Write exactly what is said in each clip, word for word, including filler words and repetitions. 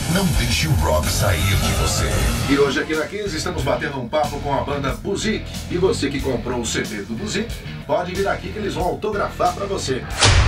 Não deixe o rock sair de você. E hoje aqui na quinze estamos batendo um papo com a banda Buzik. E você que comprou o C D do Buzik, pode vir aqui que eles vão autografar para você.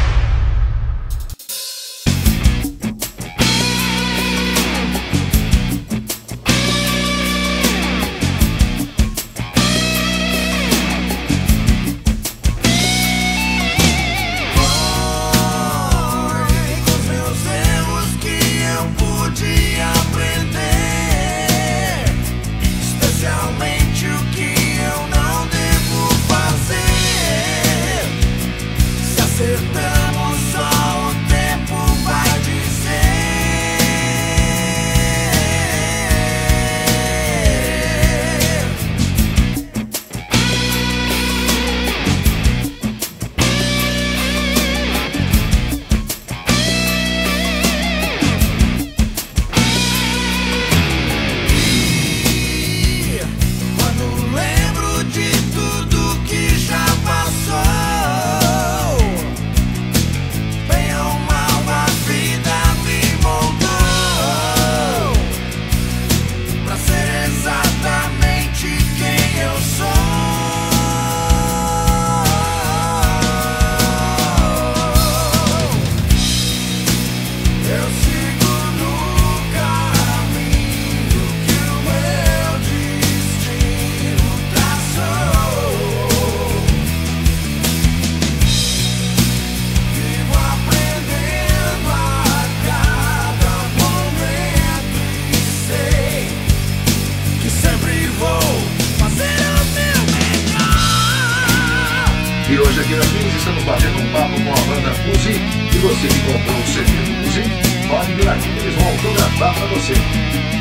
E hoje aqui na quinze estamos batendo um papo com a banda Buzik. E você que comprou o C D do Buzik, pode vir aqui que eles vão autografar para você.